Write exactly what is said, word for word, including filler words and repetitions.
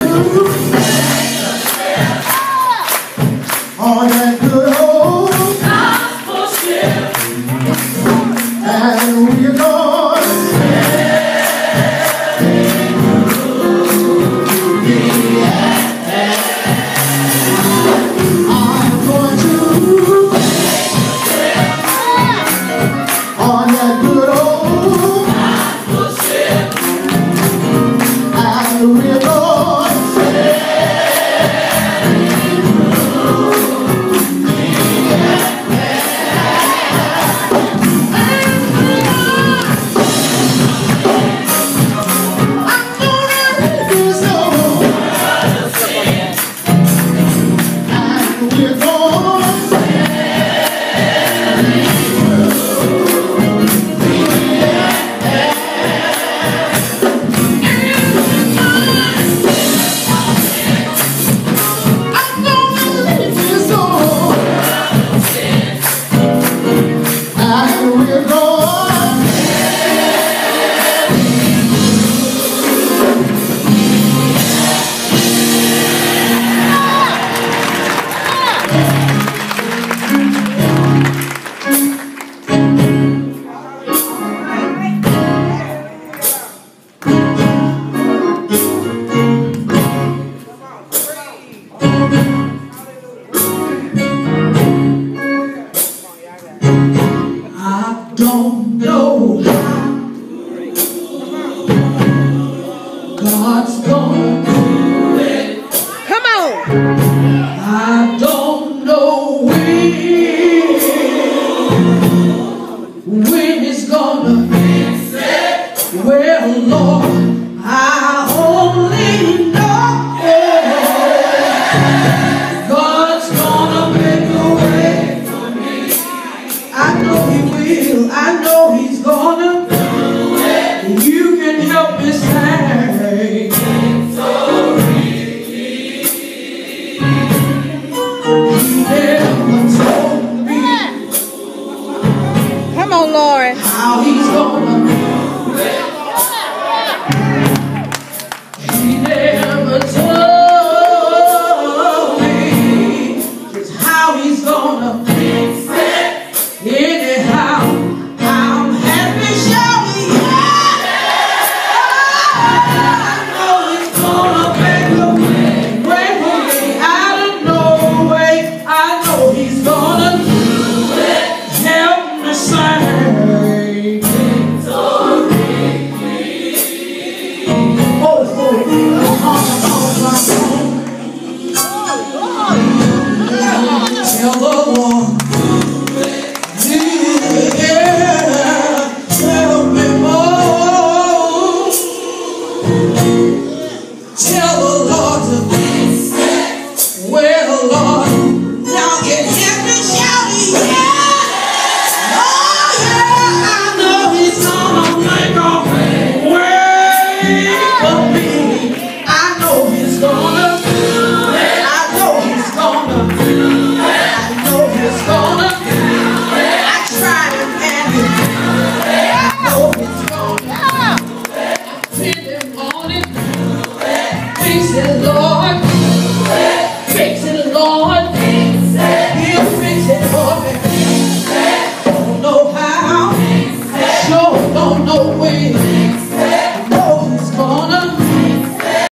on that good old gospel ship, and we're going sailing through the air. I'm going to on that good old gospel ship, and we're going don't know how God's gonna do it. Come on. I don't know when, when it's gonna fix it. Well, Lord, I only know God's gonna make a way for me. I know He will. I know He's gonna do it. You can help me say victory. He never told me Come on, Lord. how He's gonna do it. He never told me just how He's gonna fix it. Anyhow, I'm happy shouting, yeah! I know He's gonna make a way, way for me out of no way. I know He's gonna do it. Help me say victory. Oh, for me, on my own. Tell the Lord. Tell the Lord to fix it. Well, Lord, now get him to shout, yeah. Oh, yeah, I know He's gonna make a way for me. I know He's gonna do it. I know He's gonna do it. I know He's gonna do it. I tried Him and He did it. I know He's gonna do it. I did Him on it. He said, Lord,